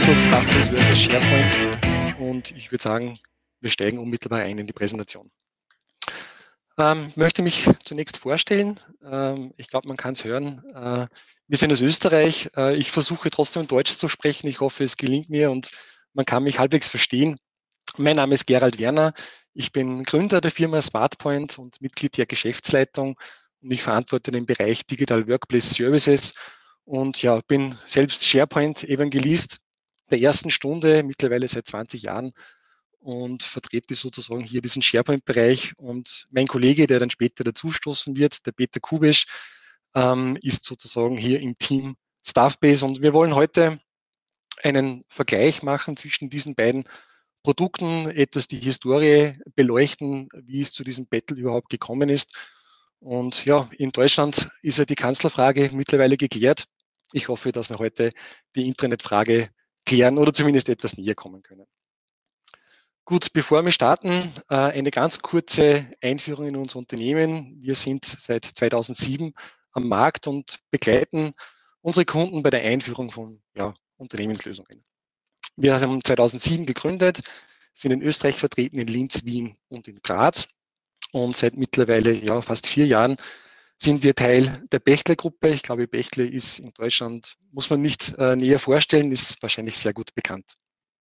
Microsoft Staffbase versus SharePoint und ich würde sagen, wir steigen unmittelbar ein in die Präsentation. Ich möchte mich zunächst vorstellen. Ich glaube, man kann es hören. Wir sind aus Österreich. Ich versuche trotzdem Deutsch zu sprechen. Ich hoffe, es gelingt mir und man kann mich halbwegs verstehen. Mein Name ist Gerald Werner. Ich bin Gründer der Firma SmartPoint und Mitglied der Geschäftsleitung und ich verantworte den Bereich Digital Workplace Services und ja, bin selbst SharePoint-Evangelist der ersten Stunde, mittlerweile seit 20 Jahren und vertrete sozusagen hier diesen SharePoint-Bereich. Und mein Kollege, der dann später dazustoßen wird, der Peter Kubisch, ist sozusagen hier im Team Staffbase. Und wir wollen heute einen Vergleich machen zwischen diesen beiden Produkten, etwas die Historie beleuchten, wie es zu diesem Battle überhaupt gekommen ist. Und ja, in Deutschland ist ja die Kanzlerfrage mittlerweile geklärt. Ich hoffe, dass wir heute die Internetfrage klären oder zumindest etwas näher kommen können. Gut, bevor wir starten, eine ganz kurze Einführung in unser Unternehmen. Wir sind seit 2007 am Markt und begleiten unsere Kunden bei der Einführung von Unternehmenslösungen. Wir haben 2007 gegründet, sind in Österreich vertreten, in Linz, Wien und in Graz. Und seit mittlerweile fast 4 Jahren sind wir Teil der Bechtle-Gruppe. Ich glaube, Bechtle ist in Deutschland, muss man nicht näher vorstellen, ist wahrscheinlich sehr gut bekannt.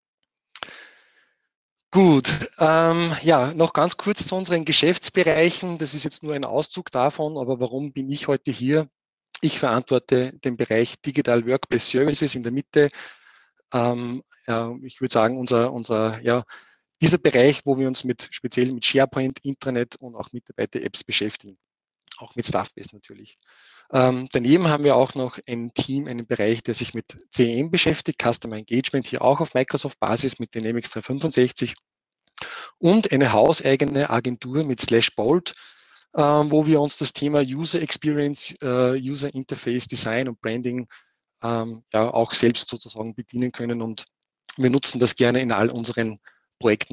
Gut, noch ganz kurz zu unseren Geschäftsbereichen. Das ist jetzt nur ein Auszug davon, aber warum bin ich heute hier? Ich verantworte den Bereich Digital Workplace Services in der Mitte. Ich würde sagen, dieser Bereich, wo wir uns speziell mit SharePoint, Intranet und auch Mitarbeiter-Apps beschäftigen. Auch mit Staffbase natürlich. Daneben haben wir auch noch ein Team, einen Bereich, der sich mit CRM beschäftigt, Customer Engagement, hier auch auf Microsoft-Basis mit Dynamics 365 und eine hauseigene Agentur mit /Bolt, wo wir uns das Thema User Experience, User Interface, Design und Branding auch selbst sozusagen bedienen können und wir nutzen das gerne in all unseren Projekten.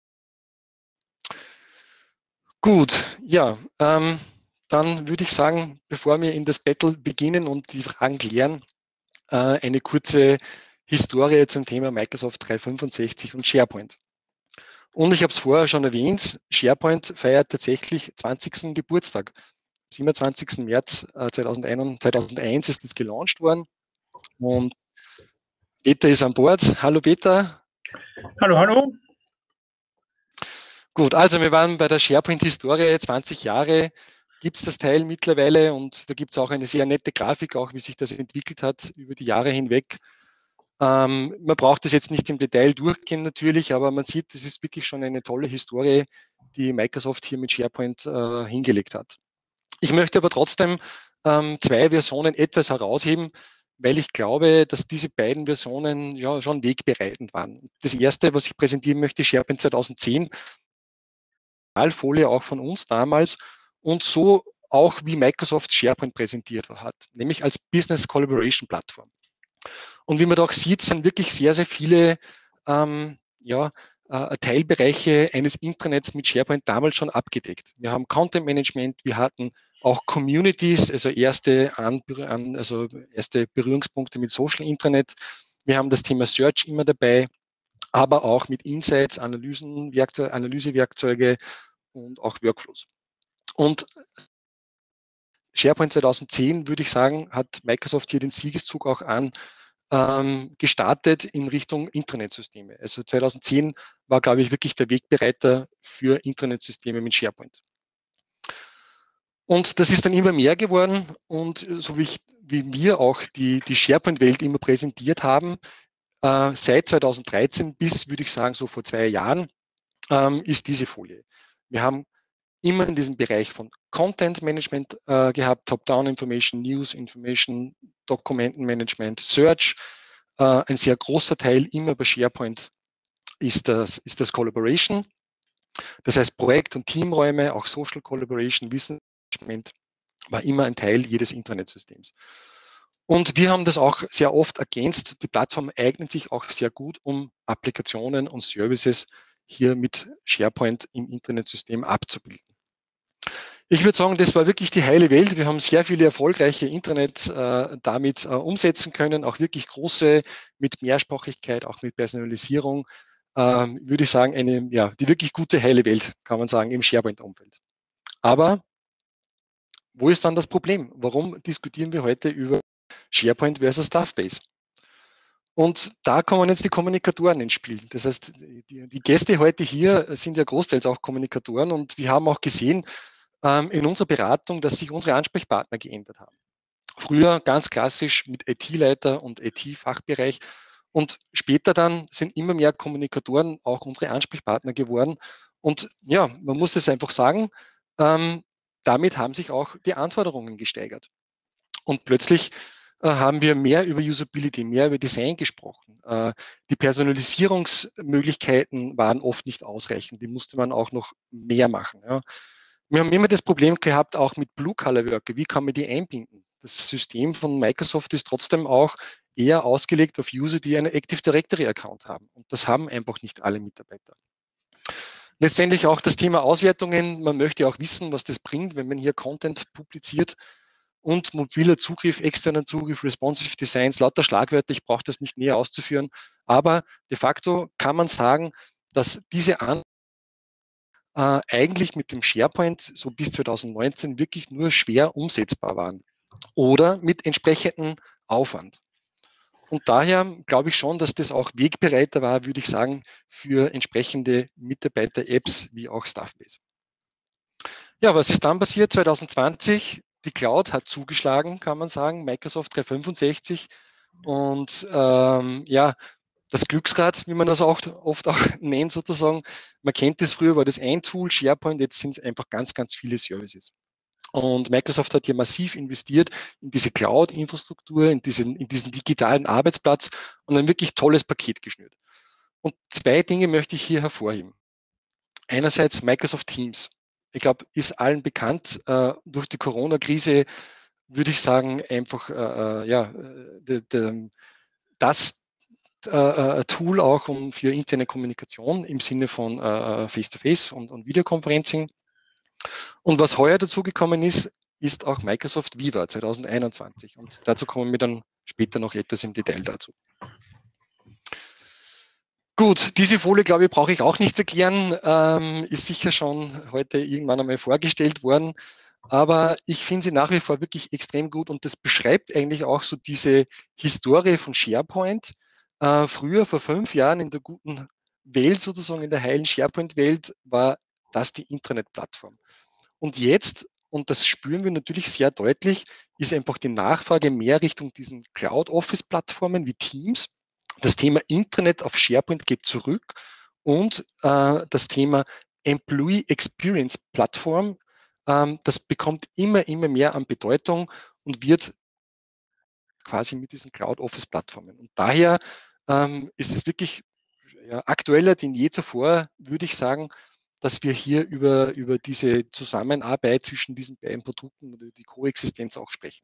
Gut, dann würde ich sagen, bevor wir in das Battle beginnen und die Fragen klären, eine kurze Historie zum Thema Microsoft 365 und SharePoint. Und ich habe es vorher schon erwähnt, SharePoint feiert tatsächlich 20. Geburtstag. Am 27. März 2001 ist es gelauncht worden und Peter ist an Bord. Hallo Peter. Hallo, hallo. Gut, also wir waren bei der SharePoint-Historie, 20 Jahre gibt es das Teil mittlerweile und da gibt es auch eine sehr nette Grafik, auch wie sich das entwickelt hat über die Jahre hinweg. Man braucht das jetzt nicht im Detail durchgehen natürlich, aber man sieht, das ist wirklich schon eine tolle Historie, die Microsoft hier mit SharePoint hingelegt hat. Ich möchte aber trotzdem 2 Versionen etwas herausheben, weil ich glaube, dass diese beiden Versionen schon wegbereitend waren. Das erste, was ich präsentieren möchte, SharePoint 2010, Folie auch von uns damals und so auch wie Microsoft SharePoint präsentiert hat, nämlich als Business Collaboration Plattform. Und wie man da auch sieht, sind wirklich sehr, sehr viele Teilbereiche eines Intranets mit SharePoint damals schon abgedeckt. Wir haben Content Management, wir hatten auch Communities, also erste Berührungspunkte mit Social Intranet. Wir haben das Thema Search immer dabei, aber auch mit Insights, Analysewerkzeuge und auch Workflows. Und SharePoint 2010, würde ich sagen, hat Microsoft hier den Siegeszug auch gestartet in Richtung Intranetsysteme. Also 2010 war, glaube ich, wirklich der Wegbereiter für Intranetsysteme mit SharePoint. Und das ist dann immer mehr geworden und so wie wir auch die SharePoint-Welt immer präsentiert haben, seit 2013 bis, würde ich sagen, so vor 2 Jahren, ist diese Folie. Wir haben immer in diesem Bereich von Content Management gehabt, Top-Down Information, News Information, Dokumentenmanagement, Search. Ein sehr großer Teil immer bei SharePoint ist das Collaboration. Das heißt Projekt- und Teamräume, auch Social Collaboration, Wissensmanagement war immer ein Teil jedes Intranetsystems. Und wir haben das auch sehr oft ergänzt. Die Plattform eignet sich auch sehr gut, um Applikationen und Services hier mit SharePoint im Intranetsystem abzubilden. Ich würde sagen, das war wirklich die heile Welt. Wir haben sehr viele erfolgreiche Internet damit umsetzen können, auch wirklich große mit Mehrsprachigkeit, auch mit Personalisierung. Würde ich sagen, die wirklich gute heile Welt, kann man sagen, im SharePoint-Umfeld. Aber wo ist dann das Problem? Warum diskutieren wir heute über SharePoint versus Staffbase? Und da kommen jetzt die Kommunikatoren ins Spiel. Das heißt, die Gäste heute hier sind ja großteils auch Kommunikatoren und wir haben auch gesehen in unserer Beratung, dass sich unsere Ansprechpartner geändert haben. Früher ganz klassisch mit IT-Leiter und IT-Fachbereich und später dann sind immer mehr Kommunikatoren auch unsere Ansprechpartner geworden. Und ja, man muss es einfach sagen, damit haben sich auch die Anforderungen gesteigert. Und plötzlich haben wir mehr über Usability, mehr über Design gesprochen. Die Personalisierungsmöglichkeiten waren oft nicht ausreichend. Die musste man auch noch mehr machen. Ja. Wir haben immer das Problem gehabt, auch mit Blue-Color-Worker. Wie kann man die einbinden? Das System von Microsoft ist trotzdem auch eher ausgelegt auf User, die einen Active Directory-Account haben. Und das haben einfach nicht alle Mitarbeiter. Letztendlich auch das Thema Auswertungen. Man möchte auch wissen, was das bringt, wenn man hier Content publiziert. Und mobiler Zugriff, externer Zugriff, responsive Designs, lauter Schlagwörter, ich brauche das nicht näher auszuführen. Aber de facto kann man sagen, dass diese eigentlich mit dem SharePoint so bis 2019 wirklich nur schwer umsetzbar waren oder mit entsprechendem Aufwand. Und daher glaube ich schon, dass das auch Wegbereiter war, würde ich sagen, für entsprechende Mitarbeiter-Apps wie auch Staffbase. Ja, was ist dann passiert 2020? Die Cloud hat zugeschlagen, kann man sagen, Microsoft 365 und ja, das Glücksrad, wie man das auch oft auch nennt sozusagen. Man kennt das früher, war das ein Tool, SharePoint, jetzt sind es einfach ganz, ganz viele Services. Und Microsoft hat hier massiv investiert in diese Cloud-Infrastruktur, in diesen digitalen Arbeitsplatz und ein wirklich tolles Paket geschnürt. Und zwei Dinge möchte ich hier hervorheben. Einerseits Microsoft Teams. Ich glaube, ist allen bekannt, durch die Corona-Krise würde ich sagen, einfach das Tool auch für interne Kommunikation im Sinne von Face-to-Face und Videoconferencing. Und was heuer dazugekommen ist, ist auch Microsoft Viva 2021. Und dazu kommen wir dann später noch etwas im Detail dazu. Gut, diese Folie, glaube ich, brauche ich auch nicht erklären, ist sicher schon heute irgendwann einmal vorgestellt worden. Aber ich finde sie nach wie vor wirklich extrem gut und das beschreibt eigentlich auch so diese Historie von SharePoint. Früher, vor 5 Jahren in der guten Welt sozusagen, in der heilen SharePoint-Welt, war das die Internetplattform. Und jetzt, und das spüren wir natürlich sehr deutlich, ist einfach die Nachfrage mehr Richtung diesen Cloud-Office-Plattformen wie Teams. Das Thema Internet auf SharePoint geht zurück und das Thema Employee Experience Plattform, das bekommt immer mehr an Bedeutung und wird quasi mit diesen Cloud-Office-Plattformen. Und daher ist es wirklich aktueller denn je zuvor, würde ich sagen, dass wir hier über diese Zusammenarbeit zwischen diesen beiden Produkten oder die Koexistenz auch sprechen.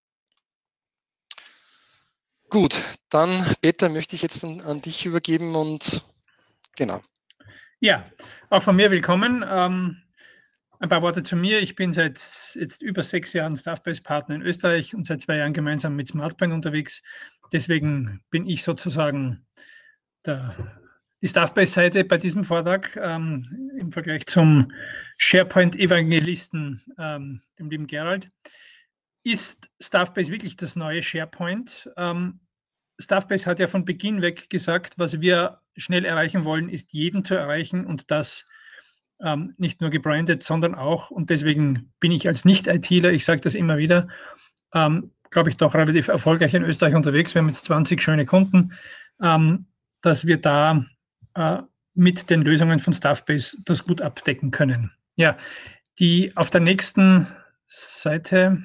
Gut, dann Peter, möchte ich jetzt an dich übergeben und genau. Ja, auch von mir willkommen. Ein paar Worte zu mir. Ich bin seit jetzt über 6 Jahren Staffbase-Partner in Österreich und seit 2 Jahren gemeinsam mit SmartPoint unterwegs. Deswegen bin ich sozusagen die Staffbase-Seite bei diesem Vortrag im Vergleich zum SharePoint-Evangelisten, dem lieben Gerald. Ist Staffbase wirklich das neue SharePoint? Staffbase hat ja von Beginn weg gesagt, was wir schnell erreichen wollen, ist jeden zu erreichen und das nicht nur gebrandet, sondern auch, und deswegen bin ich als Nicht-ITler, ich sage das immer wieder, glaube ich, doch relativ erfolgreich in Österreich unterwegs. Wir haben jetzt 20 schöne Kunden, dass wir da mit den Lösungen von Staffbase das gut abdecken können. Ja, die auf der nächsten Seite,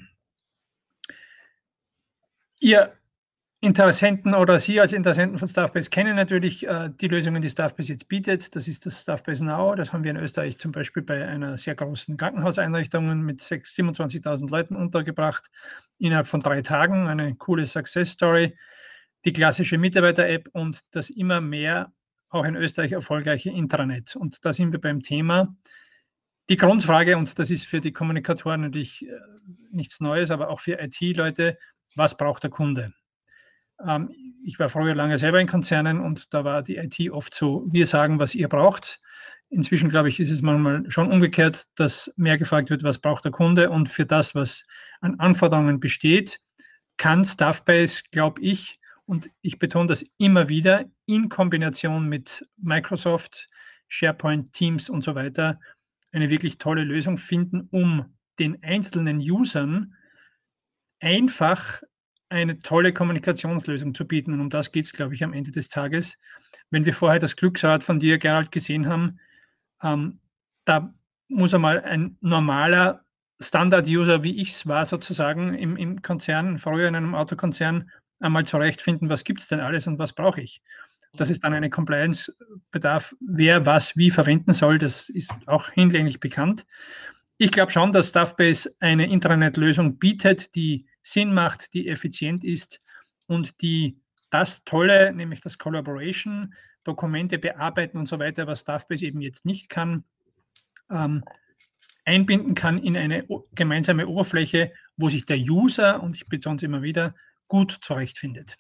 ihr Interessenten oder Sie als Interessenten von Staffbase kennen natürlich die Lösungen, die Staffbase jetzt bietet. Das ist das Staffbase Now. Das haben wir in Österreich zum Beispiel bei einer sehr großen Krankenhauseinrichtung mit 27.000 Leuten untergebracht, innerhalb von 3 Tagen. Eine coole Success Story. Die klassische Mitarbeiter-App und das immer mehr auch in Österreich erfolgreiche Intranet. Und da sind wir beim Thema, Die Grundfrage, und das ist für die Kommunikatoren natürlich nichts Neues, aber auch für IT-Leute, was braucht der Kunde? Ich war früher lange selber in Konzernen und da war die IT oft so, wir sagen, was ihr braucht. Inzwischen, glaube ich, ist es manchmal schon umgekehrt, dass mehr gefragt wird, was braucht der Kunde, und für das, was an Anforderungen besteht, kann Staffbase, glaube ich, und ich betone das immer wieder, in Kombination mit Microsoft, SharePoint, Teams und so weiter, eine wirklich tolle Lösung finden, um den einzelnen Usern einfach eine tolle Kommunikationslösung zu bieten. Und um das geht es, glaube ich, am Ende des Tages. Wenn wir vorher das Glücksrad von dir, Gerald, gesehen haben, da muss einmal ein normaler Standard-User, wie ich es war, sozusagen im Konzern, früher in einem Autokonzern, einmal zurechtfinden, was gibt es denn alles und was brauche ich. Dass es dann eine Compliance bedarf, wer was wie verwenden soll, das ist auch hinlänglich bekannt. Ich glaube schon, dass Staffbase eine Intranet-Lösung bietet, die Sinn macht, die effizient ist und die das Tolle, nämlich das Collaboration, Dokumente bearbeiten und so weiter, was Staffbase eben jetzt nicht kann, einbinden kann in eine gemeinsame Oberfläche, wo sich der User, und ich betone es immer wieder, gut zurechtfindet.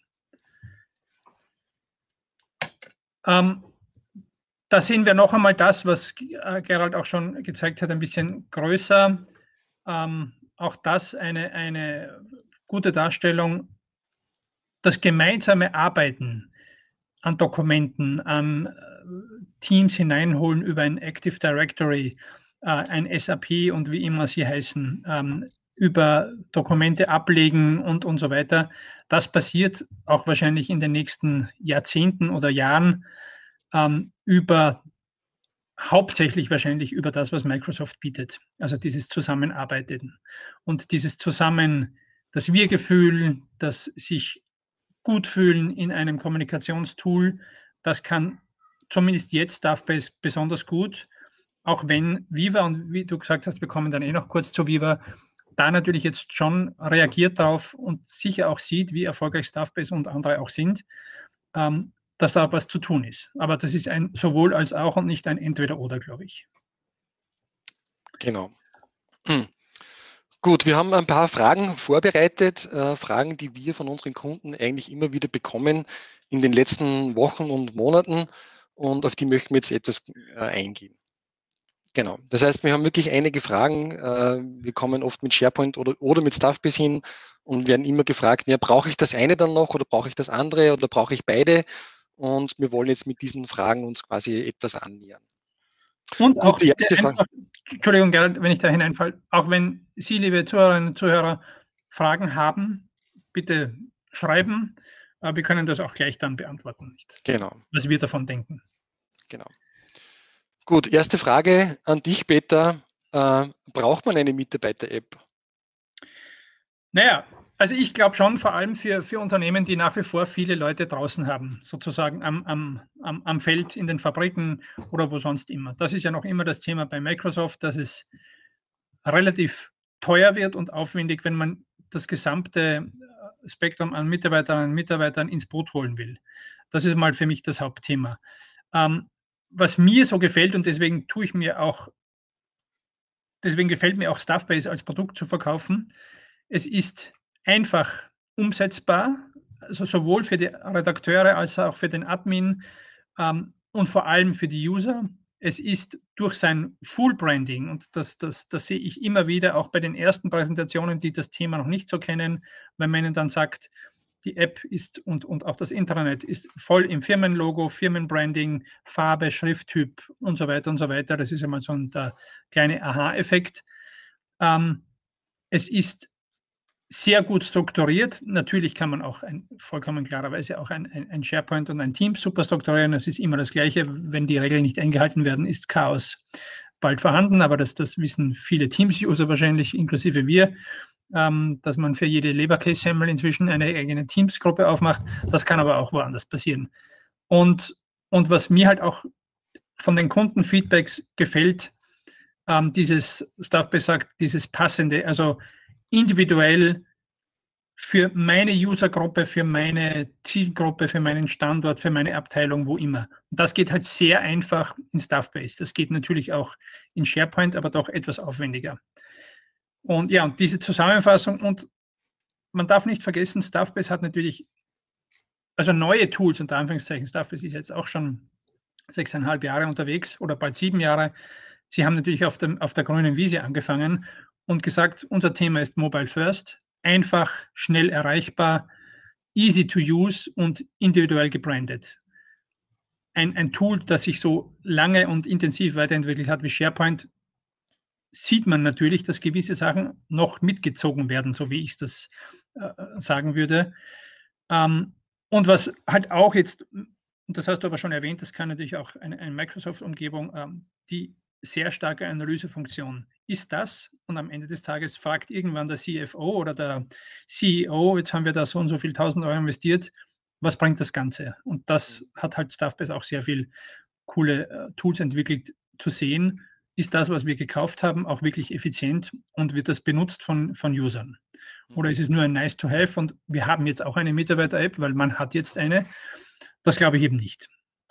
Da sehen wir noch einmal das, was Gerald auch schon gezeigt hat, ein bisschen größer. Auch das eine gute Darstellung. Das gemeinsame Arbeiten an Dokumenten, an Teams hineinholen über ein Active Directory, ein SAP und wie immer sie heißen, über Dokumente ablegen und so weiter. Das passiert auch wahrscheinlich in den nächsten Jahrzehnten oder Jahren hauptsächlich wahrscheinlich über das, was Microsoft bietet. Also dieses Zusammenarbeiten und dieses das Wir-Gefühl, das sich gut fühlen in einem Kommunikationstool, das kann zumindest jetzt Staffbase besonders gut, auch wenn Viva, und wie du gesagt hast, wir kommen dann noch kurz zu Viva, da natürlich jetzt schon reagiert darauf und sicher auch sieht, wie erfolgreich Staffbase und andere auch sind, dass da was zu tun ist. Aber das ist ein sowohl als auch und nicht ein Entweder-Oder, glaube ich. Genau. Gut, wir haben ein paar Fragen vorbereitet, Fragen, die wir von unseren Kunden eigentlich immer wieder bekommen in den letzten Wochen und Monaten, und auf die möchten wir jetzt etwas eingehen. Genau, das heißt, wir haben wirklich einige Fragen. Wir kommen oft mit SharePoint oder mit Staffbase hin und werden immer gefragt, ja, brauche ich das eine dann noch oder brauche ich das andere oder brauche ich beide? Und wir wollen jetzt mit diesen Fragen uns quasi etwas annähern. Und gut, auch die erste Frage. Entschuldigung, Gerald, wenn ich da hineinfalle, auch wenn Sie, liebe Zuhörerinnen und Zuhörer, Fragen haben, bitte schreiben. Wir können das auch gleich dann beantworten, nicht? Genau. Was wir davon denken. Genau. Gut, erste Frage an dich, Peter. Braucht man eine Mitarbeiter-App? Naja, also ich glaube schon, vor allem für Unternehmen, die nach wie vor viele Leute draußen haben, sozusagen am Feld, in den Fabriken oder wo sonst immer. Das ist ja noch immer das Thema bei Microsoft, dass es relativ teuer wird und aufwendig, wenn man das gesamte Spektrum an Mitarbeiterinnen und Mitarbeitern ins Boot holen will. Das ist mal für mich das Hauptthema. Was mir so gefällt, und deswegen gefällt mir auch Staffbase als Produkt zu verkaufen, es ist einfach umsetzbar, also sowohl für die Redakteure als auch für den Admin und vor allem für die User. Es ist durch sein Full-Branding, und das sehe ich immer wieder, auch bei den ersten Präsentationen, die das Thema noch nicht so kennen, wenn man ihnen dann sagt, die App ist und auch das Intranet ist voll im Firmenlogo, Firmenbranding, Farbe, Schrifttyp und so weiter und so weiter. Das ist einmal so der kleine Aha-Effekt. Es ist sehr gut strukturiert. Natürlich kann man auch vollkommen klarerweise auch ein SharePoint und ein Teams super strukturieren. Das ist immer das Gleiche. Wenn die Regeln nicht eingehalten werden, ist Chaos bald vorhanden. Aber das wissen viele Teams-User wahrscheinlich, inklusive wir, dass man für jede Leberkässemmel inzwischen eine eigene Teams-Gruppe aufmacht. Das kann aber auch woanders passieren. Und was mir halt auch von den Kundenfeedbacks gefällt, dieses Staffbase sagt, dieses Passende, also individuell für meine Usergruppe, für meine Zielgruppe, für meinen Standort, für meine Abteilung, wo immer. Und das geht halt sehr einfach in Staffbase. Das geht natürlich auch in SharePoint, aber doch etwas aufwendiger. Und ja, und diese Zusammenfassung, und man darf nicht vergessen, Staffbase hat natürlich, also neue Tools, unter Anführungszeichen, Staffbase ist jetzt auch schon 6,5 Jahre unterwegs oder bald 7 Jahre. Sie haben natürlich auf der grünen Wiese angefangen und gesagt, unser Thema ist Mobile First, einfach, schnell erreichbar, easy to use und individuell gebrandet. Ein Tool, das sich so lange und intensiv weiterentwickelt hat wie SharePoint, sieht man natürlich, dass gewisse Sachen noch mitgezogen werden, so wie ich das sagen würde. Und was halt auch jetzt, das hast du aber schon erwähnt, das kann natürlich auch eine Microsoft-Umgebung, die sehr starke Analysefunktion ist das. Und am Ende des Tages fragt irgendwann der CFO oder der CEO, jetzt haben wir da so und so viel 1.000 Euro investiert, was bringt das Ganze? Und das hat halt Staffbase auch sehr viel coole Tools entwickelt, zu sehen, ist das, was wir gekauft haben, auch wirklich effizient und wird das benutzt von Usern? Oder ist es nur ein nice to have und wir haben jetzt auch eine Mitarbeiter-App, weil man hat jetzt eine? Das glaube ich eben nicht.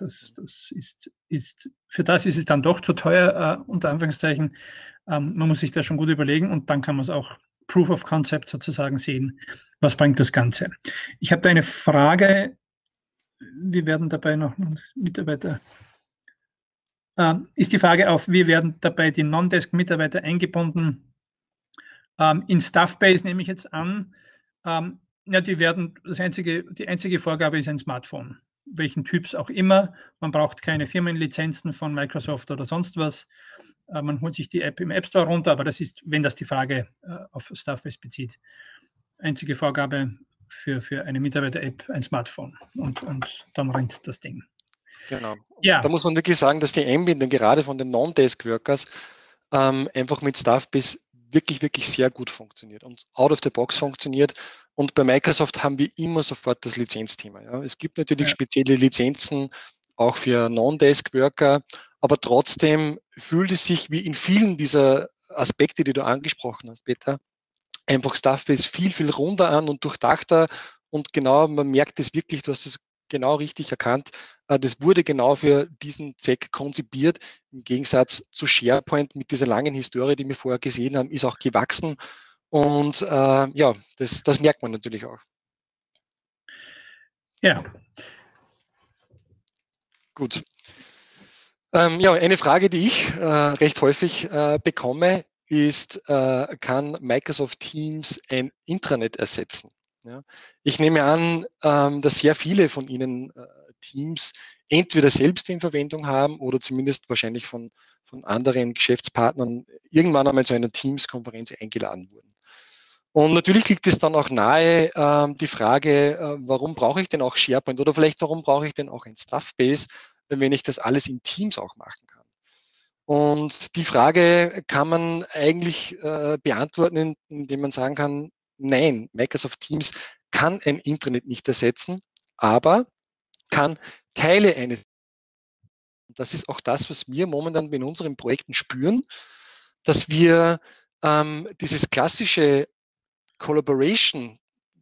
Für das ist es dann doch zu teuer, unter Anführungszeichen. Man muss sich das schon gut überlegen und dann kann man es auch Proof of Concept sozusagen sehen. Was bringt das Ganze? Ich habe da eine Frage. Wir werden dabei noch Mitarbeiter. Ist die Frage auf, wie werden dabei die Non-Desk-Mitarbeiter eingebunden? In Staffbase nehme ich jetzt an, ja, die einzige Vorgabe ist ein Smartphone, welchen Typs auch immer. Man braucht keine Firmenlizenzen von Microsoft oder sonst was. Man holt sich die App im App Store runter, aber das ist, wenn das die Frage auf Staffbase bezieht, einzige Vorgabe für eine Mitarbeiter-App ein Smartphone und dann rennt das Ding. Genau. Ja. Da muss man wirklich sagen, dass die Einbindung gerade von den Non-Desk-Workers einfach mit Staffbase wirklich, wirklich sehr gut funktioniert und out of the box funktioniert. Und bei Microsoft haben wir immer sofort das Lizenzthema. Ja. Es gibt natürlich spezielle Lizenzen auch für Non-Desk-Worker, aber trotzdem fühlt es sich wie in vielen dieser Aspekte, die du angesprochen hast, Peter, einfach Staffbase viel, viel runder an und durchdachter. Und genau, man merkt es wirklich, du hast es genau richtig erkannt, das wurde genau für diesen Zweck konzipiert. Im Gegensatz zu SharePoint mit dieser langen Historie, die wir vorher gesehen haben, ist auch gewachsen. Und ja, das merkt man natürlich auch. Ja. Gut. Ja, eine Frage, die ich recht häufig bekomme, ist, kann Microsoft Teams ein Intranet ersetzen? Ja. Ich nehme an, dass sehr viele von Ihnen Teams entweder selbst in Verwendung haben oder zumindest wahrscheinlich von anderen Geschäftspartnern irgendwann einmal zu einer Teams-Konferenz eingeladen wurden. Und natürlich liegt es dann auch nahe, die Frage, warum brauche ich denn auch SharePoint oder vielleicht warum brauche ich denn auch ein Staffbase, wenn ich das alles in Teams auch machen kann. Und die Frage kann man eigentlich beantworten, indem man sagen kann, nein, Microsoft Teams kann ein Intranet nicht ersetzen, aber kann Teile eines. Und das ist auch das, was wir momentan in unseren Projekten spüren, dass wir dieses klassische Collaboration,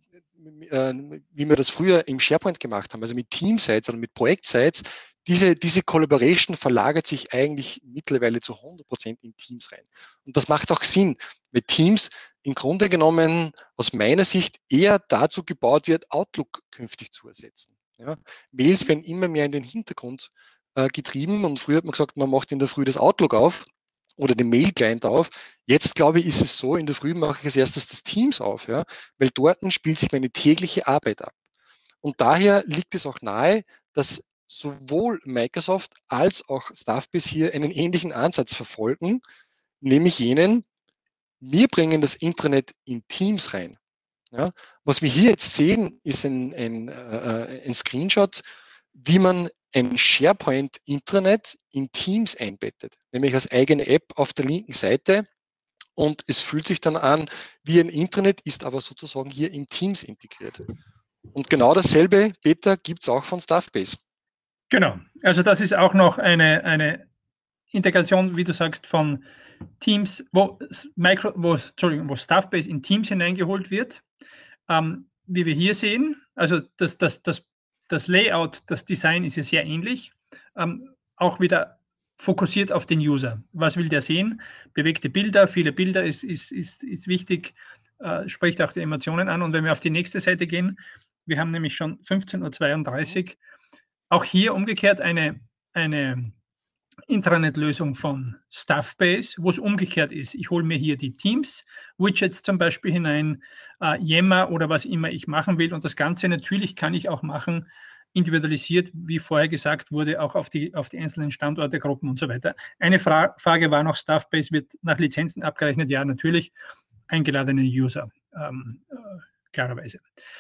wie wir das früher im SharePoint gemacht haben, also mit Team-Sites oder mit Projekt-Sites, diese Collaboration verlagert sich eigentlich mittlerweile zu 100% in Teams rein. Und das macht auch Sinn, weil Teams im Grunde genommen aus meiner Sicht eher dazu gebaut wird, Outlook künftig zu ersetzen. Ja, Mails werden immer mehr in den Hintergrund getrieben und früher hat man gesagt, man macht in der Früh das Outlook auf oder den Mail-Client auf. Jetzt, glaube ich, ist es so, in der Früh mache ich als erstes das Teams auf, ja, weil dort spielt sich meine tägliche Arbeit ab. Und daher liegt es auch nahe, dass sowohl Microsoft als auch Staffbase hier einen ähnlichen Ansatz verfolgen, nämlich jenen, wir bringen das Intranet in Teams rein. Ja, was wir hier jetzt sehen, ist ein Screenshot, wie man ein SharePoint-Intranet in Teams einbettet, nämlich als eigene App auf der linken Seite. Und es fühlt sich dann an wie ein Intranet, ist aber sozusagen hier in Teams integriert. Und genau dasselbe, Peter, gibt es auch von Staffbase. Genau, also das ist auch noch eine Integration, wie du sagst, von Teams, wo Staffbase in Teams hineingeholt wird. wie wir hier sehen. Also das Layout, das Design ist ja sehr ähnlich. Auch wieder fokussiert auf den User. Was will der sehen? Bewegte Bilder, viele Bilder ist wichtig, spricht auch die Emotionen an. Und wenn wir auf die nächste Seite gehen, wir haben nämlich schon 15:32 Uhr. Auch hier umgekehrt eine Intranet-Lösung von Staffbase, wo es umgekehrt ist. Ich hole mir hier die Teams-Widgets zum Beispiel hinein, Yammer oder was immer ich machen will. Und das Ganze natürlich kann ich auch machen, individualisiert, wie vorher gesagt wurde, auch auf die einzelnen Standorte, Gruppen und so weiter. Eine Frage war noch, Staffbase wird nach Lizenzen abgerechnet? Ja, natürlich, eingeladene User, klarerweise.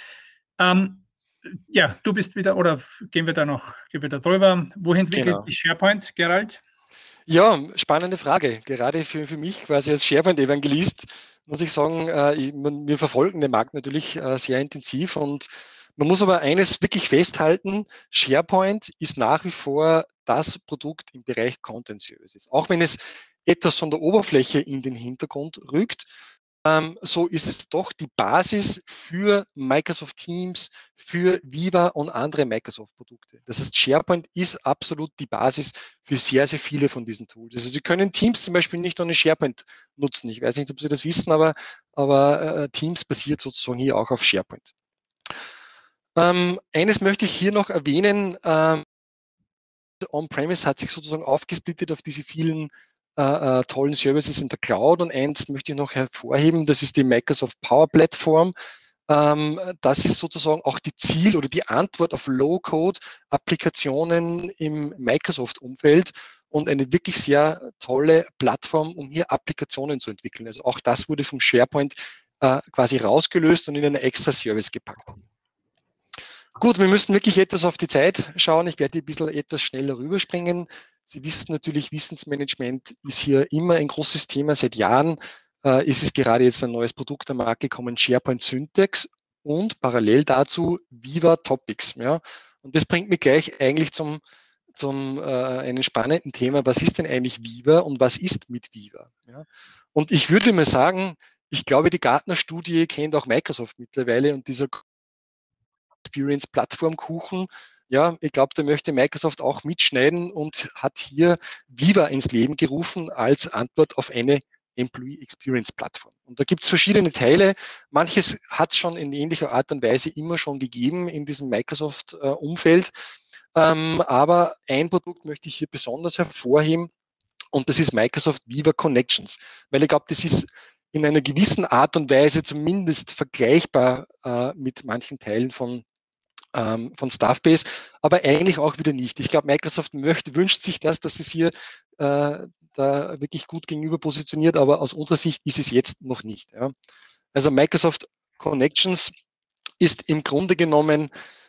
Ja, du bist wieder, oder gehen wir da drüber? Wohin entwickelt sich SharePoint, Gerald? Ja, spannende Frage. Gerade für mich quasi als SharePoint-Evangelist muss ich sagen, wir verfolgen den Markt natürlich sehr intensiv, und man muss aber eines wirklich festhalten: SharePoint ist nach wie vor das Produkt im Bereich Content Services. Auch wenn es etwas von der Oberfläche in den Hintergrund rückt, so ist es doch die Basis für Microsoft Teams, für Viva und andere Microsoft-Produkte. Das heißt, SharePoint ist absolut die Basis für sehr, sehr viele von diesen Tools. Also Sie können Teams zum Beispiel nicht ohne SharePoint nutzen. Ich weiß nicht, ob Sie das wissen, aber Teams basiert sozusagen hier auch auf SharePoint. Eines möchte ich hier noch erwähnen. On-Premise hat sich sozusagen aufgesplittet auf diese vielen tollen Services in der Cloud, und eins möchte ich noch hervorheben, das ist die Microsoft Power Platform. Das ist sozusagen auch die Ziel oder die Antwort auf Low-Code-Applikationen im Microsoft-Umfeld und eine wirklich sehr tolle Plattform, um hier Applikationen zu entwickeln. Also auch das wurde vom SharePoint quasi rausgelöst und in einen extra Service gepackt. Gut, wir müssen wirklich etwas auf die Zeit schauen. Ich werde ein bisschen etwas schneller rüberspringen. Sie wissen natürlich, Wissensmanagement ist hier immer ein großes Thema. Seit Jahren ist es gerade jetzt ein neues Produkt am Markt gekommen, SharePoint Syntax, und parallel dazu Viva Topics. Ja. Und das bringt mich gleich eigentlich zum einem spannenden Thema. Was ist denn eigentlich Viva und was ist mit Viva? Ja. Und ich würde mal sagen, ich glaube, die Gartner-Studie kennt auch Microsoft mittlerweile, und dieser Experience-Plattformkuchen, ja, ich glaube, da möchte Microsoft auch mitschneiden und hat hier Viva ins Leben gerufen als Antwort auf eine Employee Experience Plattform. Und da gibt es verschiedene Teile. Manches hat es schon in ähnlicher Art und Weise immer schon gegeben in diesem Microsoft-Umfeld. Aber ein Produkt möchte ich hier besonders hervorheben, und das ist Microsoft Viva Connections. Weil ich glaube, das ist in einer gewissen Art und Weise zumindest vergleichbar mit manchen Teilen von Staffbase, aber eigentlich auch wieder nicht. Ich glaube, Microsoft wünscht sich das, dass es hier da wirklich gut gegenüber positioniert, aber aus unserer Sicht ist es jetzt noch nicht. Ja. Also Microsoft Connections ist im Grunde genommen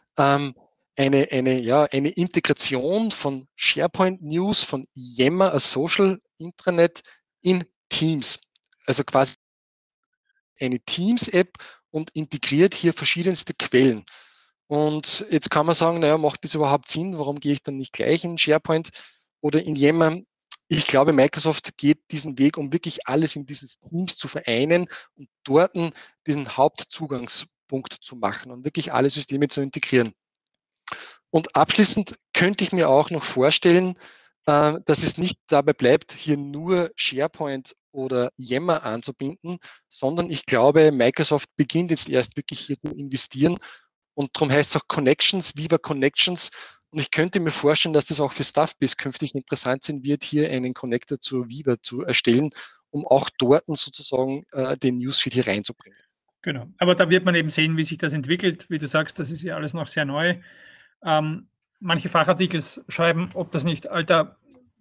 eine Integration von SharePoint News, von Yammer als Social Intranet in Teams. Also quasi eine Teams-App und integriert hier verschiedenste Quellen. Und jetzt kann man sagen, naja, macht das überhaupt Sinn? Warum gehe ich dann nicht gleich in SharePoint oder in Yammer? Ich glaube, Microsoft geht diesen Weg, um wirklich alles in dieses Teams zu vereinen und dort diesen Hauptzugangspunkt zu machen und wirklich alle Systeme zu integrieren. Und abschließend könnte ich mir auch noch vorstellen, dass es nicht dabei bleibt, hier nur SharePoint oder Yammer anzubinden, sondern ich glaube, Microsoft beginnt jetzt erst wirklich hier zu investieren. Und darum heißt es auch Connections, Viva Connections. Und ich könnte mir vorstellen, dass das auch für Staffbase künftig interessant sein wird, hier einen Connector zur Viva zu erstellen, um auch dort sozusagen den Newsfeed hier reinzubringen. Genau, aber da wird man eben sehen, wie sich das entwickelt. Wie du sagst, das ist ja alles noch sehr neu. Manche Fachartikel schreiben, ob das nicht alter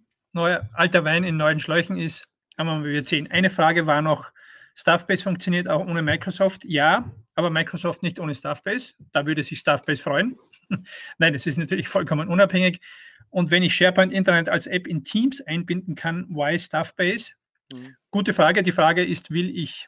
Wein in neuen Schläuchen ist. Aber wir werden sehen. Eine Frage war noch, Staffbase funktioniert auch ohne Microsoft? Ja, aber Microsoft nicht ohne Staffbase. Da würde sich Staffbase freuen. Nein, es ist natürlich vollkommen unabhängig. Und wenn ich SharePoint Internet als App in Teams einbinden kann, why Staffbase? Gute Frage. Die Frage ist, will ich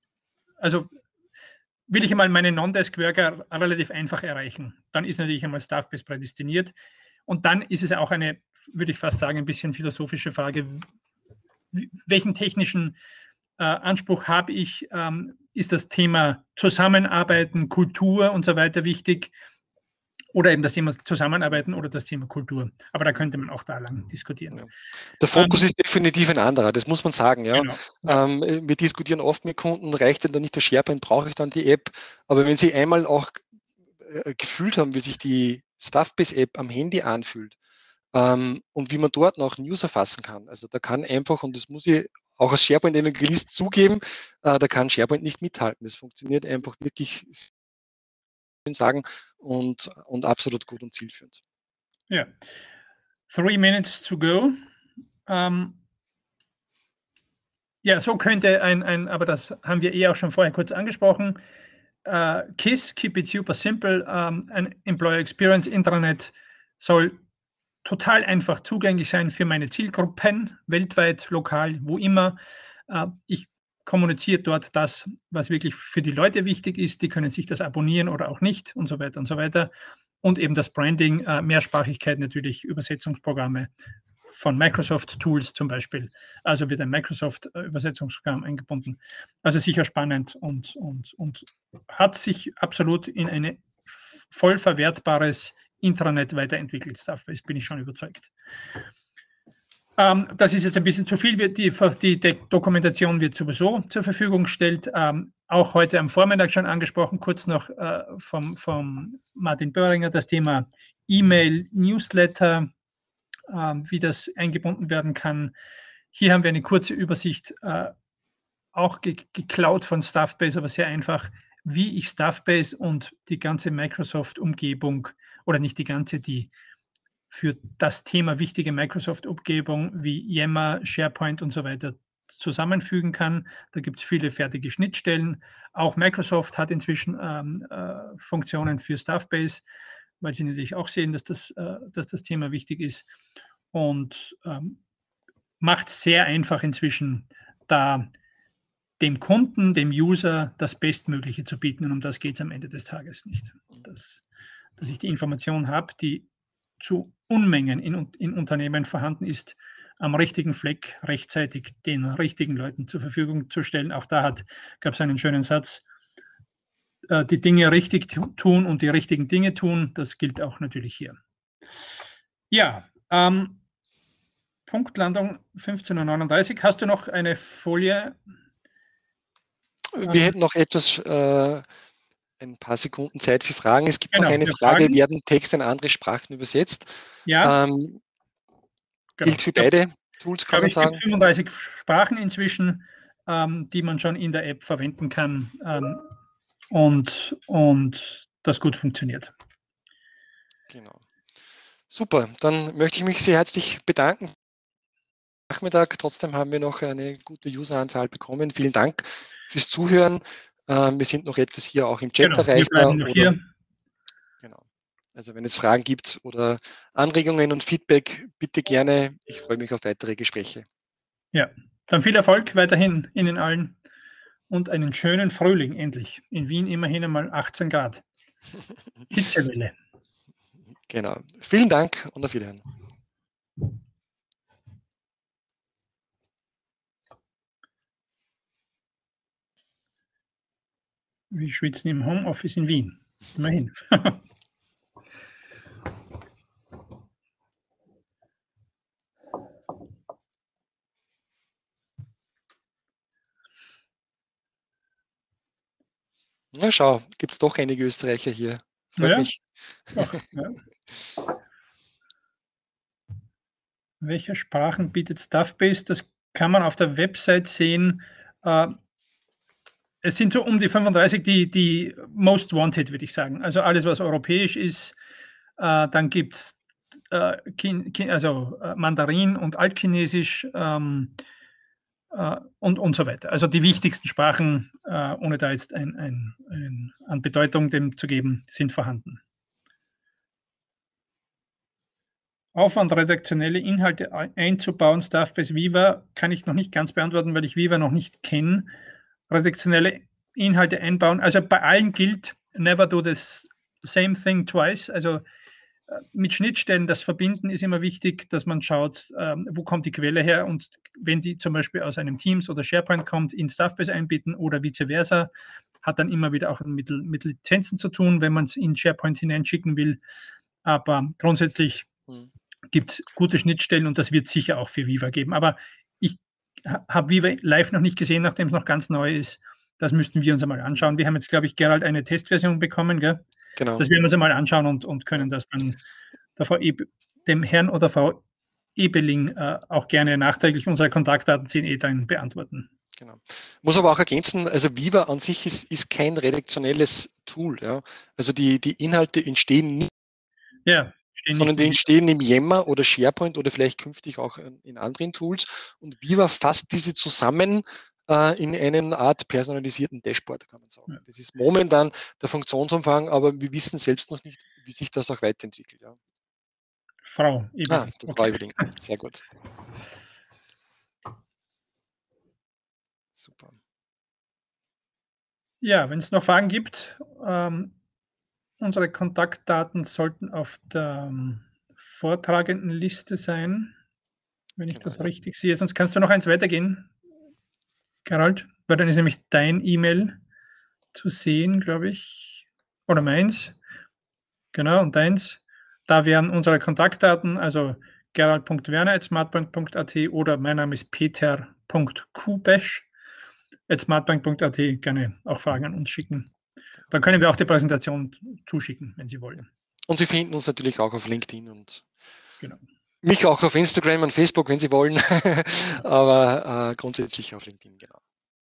einmal meine Non-Desk-Worker relativ einfach erreichen? Dann ist natürlich einmal Staffbase prädestiniert. Und dann ist es auch eine, würde ich fast sagen, ein bisschen philosophische Frage, welchen technischen Anspruch habe ich? ist das Thema Zusammenarbeiten, Kultur und so weiter wichtig oder eben das Thema Zusammenarbeiten oder das Thema Kultur. Aber da könnte man auch da lang diskutieren. Ja. Der Fokus ist definitiv ein anderer, das muss man sagen. Ja. Genau, ja. Wir diskutieren oft mit Kunden, reicht denn da nicht der SharePoint, brauche ich dann die App? Aber wenn Sie einmal auch gefühlt haben, wie sich die Staffbase-App am Handy anfühlt und wie man dort noch News erfassen kann, also da kann einfach, und das muss ich auch als SharePoint-Evangelist zugeben, da kann SharePoint nicht mithalten. Das funktioniert einfach wirklich, sagen, und absolut gut und zielführend. Ja. 3 minutes to go. Ja, so könnte aber das haben wir auch schon vorher kurz angesprochen. KISS, Keep It Super Simple, ein Employer Experience Intranet soll total einfach zugänglich sein für meine Zielgruppen, weltweit, lokal, wo immer. Ich kommuniziere dort das, was wirklich für die Leute wichtig ist. Die können sich das abonnieren oder auch nicht und so weiter und so weiter. Und eben das Branding, Mehrsprachigkeit natürlich, Übersetzungsprogramme von Microsoft Tools zum Beispiel. Also wird ein Microsoft-Übersetzungsprogramm eingebunden. Also sicher spannend und hat sich absolut in ein voll verwertbares Intranet weiterentwickelt. Staffbase, bin ich schon überzeugt. Das ist jetzt ein bisschen zu viel. Die Dokumentation wird sowieso zur Verfügung gestellt. Auch heute am Vormittag schon angesprochen, kurz noch vom Martin Böhringer, das Thema E-Mail, Newsletter, wie das eingebunden werden kann. Hier haben wir eine kurze Übersicht, auch geklaut von Staffbase, aber sehr einfach, wie ich Staffbase und die ganze Microsoft-Umgebung, oder nicht die ganze, die für das Thema wichtige Microsoft-Umgebung wie Yammer, SharePoint und so weiter zusammenfügen kann. Da gibt es viele fertige Schnittstellen. Auch Microsoft hat inzwischen Funktionen für Staffbase, weil sie natürlich auch sehen, dass das Thema wichtig ist, und macht es sehr einfach inzwischen, da dem Kunden, dem User das Bestmögliche zu bieten. Und um das geht es am Ende des Tages nicht. Dass ich die Information habe, die zu Unmengen in Unternehmen vorhanden ist, am richtigen Fleck rechtzeitig den richtigen Leuten zur Verfügung zu stellen. Auch da gab es einen schönen Satz: Die Dinge richtig tun und die richtigen Dinge tun. Das gilt auch natürlich hier. Ja, Punktlandung 15:39 Uhr. Hast du noch eine Folie? Wir hätten noch etwas, ein paar Sekunden Zeit für Fragen. Es gibt noch eine Frage, Fragen. werden Texte in andere Sprachen übersetzt? Ja. Gilt für beide Tools, kann man sagen. Es gibt 35 Sprachen inzwischen, die man schon in der App verwenden kann, und das gut funktioniert. Genau. Super, dann möchte ich mich sehr herzlich bedanken. Nachmittag. Trotzdem haben wir noch eine gute Useranzahl bekommen. Vielen Dank fürs Zuhören. Wir sind noch etwas hier auch im Chat erreichbar. Genau. Also wenn es Fragen gibt oder Anregungen und Feedback, bitte gerne. Ich freue mich auf weitere Gespräche. Ja, dann viel Erfolg weiterhin Ihnen allen und einen schönen Frühling endlich. In Wien immerhin einmal 18 Grad. Hitzewelle. Genau. Vielen Dank und auf Wiedersehen. Wir schwitzen im Homeoffice in Wien. Immerhin. Na schau, gibt es doch einige Österreicher hier. Freut mich. Ach, ja. Welche Sprachen bietet Staffbase? Das kann man auf der Website sehen. Es sind so um die 35, die most wanted, würde ich sagen. Also alles, was europäisch ist. Dann gibt es Mandarin und Altchinesisch und so weiter. Also die wichtigsten Sprachen, ohne da jetzt an Bedeutung dem zu geben, sind vorhanden. Aufwand, redaktionelle Inhalte einzubauen, Staffbase Viva, kann ich noch nicht ganz beantworten, weil ich Viva noch nicht kenne. Redaktionelle Inhalte einbauen. Also bei allen gilt, never do the same thing twice. Also mit Schnittstellen, das Verbinden ist immer wichtig, dass man schaut, wo kommt die Quelle her, und wenn die zum Beispiel aus einem Teams oder SharePoint kommt, in Staffbase einbinden oder vice versa, hat dann immer wieder auch mit Lizenzen zu tun, wenn man es in SharePoint hineinschicken will. Aber grundsätzlich gibt es gute Schnittstellen und das wird sicher auch für Viva geben. Aber ich habe Viva live noch nicht gesehen, nachdem es noch ganz neu ist. Das müssten wir uns einmal anschauen. Wir haben jetzt, glaube ich, Gerald, eine Testversion bekommen, gell? Genau. Das werden wir uns einmal anschauen und können das dann dem Herrn oder Frau Ebeling auch gerne nachträglich unsere Kontaktdaten 10 dann beantworten. Genau. Muss aber auch ergänzen, also Viva an sich ist kein redaktionelles Tool. Ja? Also die Inhalte entstehen nicht, sondern die entstehen im Yammer oder SharePoint oder vielleicht künftig auch in anderen Tools. Und Viva fasst diese zusammen in eine Art personalisierten Dashboard, kann man sagen. Ja. Das ist momentan der Funktionsumfang, aber wir wissen selbst noch nicht, wie sich das auch weiterentwickelt. Ja. Frau Ebeling. Frau Ebeling. Sehr gut. Super. Ja, wenn es noch Fragen gibt, unsere Kontaktdaten sollten auf der vortragenden Liste sein, wenn ich das richtig sehe. Sonst kannst du noch eins weitergehen, Gerald, weil dann ist nämlich dein E-Mail zu sehen, glaube ich, oder meins. Genau, und deins. Da wären unsere Kontaktdaten, also gerald.werner@smartbank.at oder mein Name ist peter.kubesch@smartbank.at. Gerne auch Fragen an uns schicken. Dann können wir auch die Präsentation zuschicken, wenn Sie wollen. Und Sie finden uns natürlich auch auf LinkedIn und genau. Mich auch auf Instagram und Facebook, wenn Sie wollen, aber grundsätzlich auf LinkedIn, genau.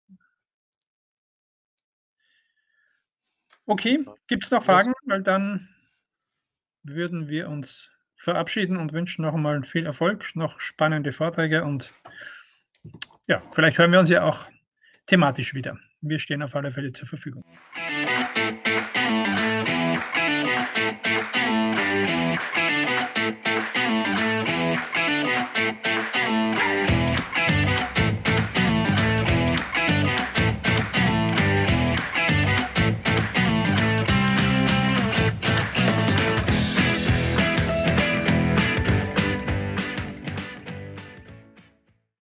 Okay, gibt es noch Fragen? Weil dann würden wir uns verabschieden und wünschen noch einmal viel Erfolg, noch spannende Vorträge und ja, vielleicht hören wir uns ja auch thematisch wieder. Wir stehen auf alle Fälle zur Verfügung.